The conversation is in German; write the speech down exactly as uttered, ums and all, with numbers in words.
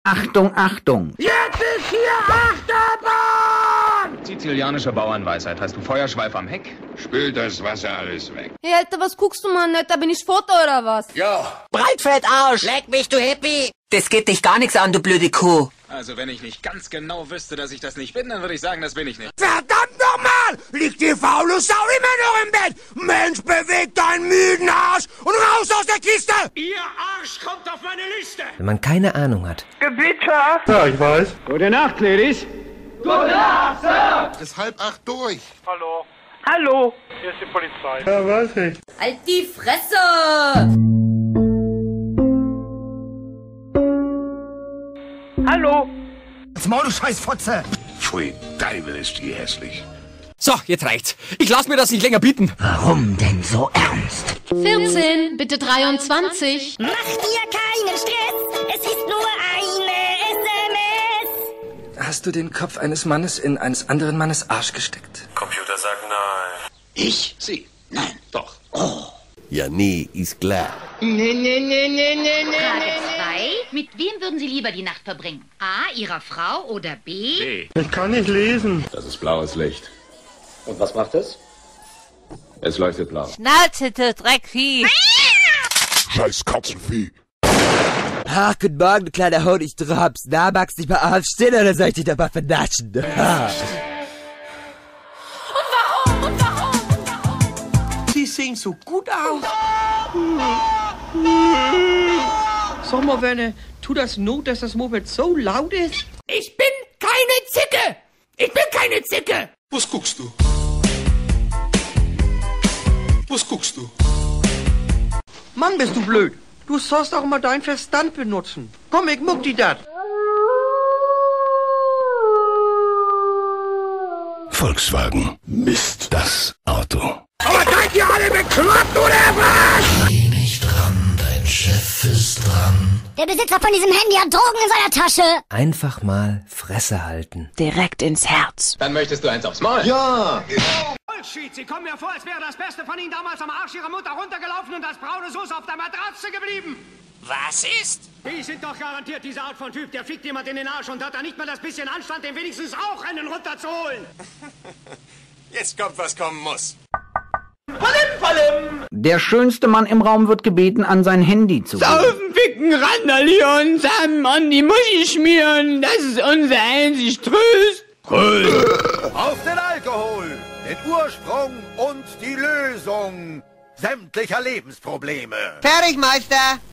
Achtung, Achtung! Jetzt ist hier Achterbahn! Sizilianische Bauernweisheit. Hast du Feuerschweif am Heck? Spült das Wasser alles weg. Hey, Alter, was guckst du, Mann? Alter, bin ich Foto oder was? Ja. Breitfettarsch! Leck mich, du Hippie! Das geht dich gar nichts an, du blöde Kuh. Also, wenn ich nicht ganz genau wüsste, dass ich das nicht bin, dann würde ich sagen, das bin ich nicht. Verdammt nochmal! Liegt die faule Sau immer noch im Bett? Mensch, bewegt deinen müden Arsch und raus aus der Kiste! Ihr Arsch kommt auf meine Liste! Wenn man keine Ahnung hat. Gebitte! Ja, ich weiß. Gute Nacht, Ladies! Gute Nacht, Sir! Ist halb acht durch. Hallo. Hallo! Hier ist die Polizei. Ja, weiß ich. Halt die Fresse! Hallo! Das Maul, du Scheißfotze! Pfui, Teufel ist die hässlich. So, jetzt reicht's. Ich lass mir das nicht länger bieten. Warum denn so ernst? vierzehn, bitte dreiundzwanzig. Mach dir keinen Stress, es ist nur eine S M S. Hast du den Kopf eines Mannes in eines anderen Mannes Arsch gesteckt? Computer sagt nein. Ich? Sie? Nein. Doch. Oh. Ja, nee, ist klar. Nee, nee, nee, nee, nee, nee. Frage zwei. Mit wem würden Sie lieber die Nacht verbringen? A, Ihrer Frau oder B? B. Ich kann nicht lesen. Das ist blaues Licht. Und was macht es? Es leuchtet blau. Schnauze, du Dreckvieh. Scheiß Katzenvieh. Ach, guten Morgen, du kleiner Honigdrops. Na, magst du dich mal aufstehen oder soll ich dich dabei vernaschen? Sie sehen so gut aus. Sag mal, Werner, tut das Not, dass das Moped so laut ist? Ich bin keine Zicke! Ich bin keine Zicke! Was guckst du? Was guckst du? Mann, bist du blöd. Du sollst auch mal deinen Verstand benutzen. Komm, ich muck die dat. Volkswagen. Mist, das Auto. Aber seid ihr alle bekloppt oder was? Geh nicht ran, dein Chef ist dran. Der Besitzer von diesem Handy hat Drogen in seiner Tasche. Einfach mal Fresse halten. Direkt ins Herz. Dann möchtest du eins aufs Maul? Ja! Bullshit, Sie kommen mir vor, als wäre das Beste von Ihnen damals am Arsch Ihrer Mutter runtergelaufen und als braune Soße auf der Matratze geblieben. Was ist? Die sind doch garantiert diese Art von Typ, der fickt jemand in den Arsch und hat da nicht mal das bisschen Anstand, dem wenigstens auch einen runterzuholen. Jetzt kommt, was kommen muss. Palim, palim! Der schönste Mann im Raum wird gebeten, an sein Handy zu gehen. Saufen, ficken, randalieren, zusammen an die Muschi schmieren. Das ist unser einzig Tröst. Auf den Alkohol, den Ursprung und die Lösung sämtlicher Lebensprobleme. Fertig, Meister.